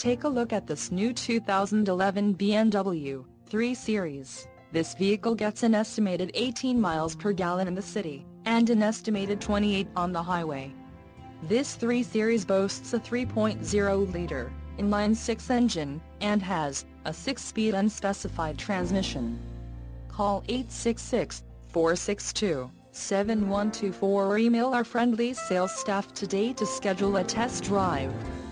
Take a look at this new 2011 BMW 3 Series. This vehicle gets an estimated 18 miles per gallon in the city, and an estimated 28 on the highway. This 3 Series boasts a 3.0-liter inline-six engine, and has a 6-speed unspecified transmission. Call 866-462-7124 or email our friendly sales staff today to schedule a test drive.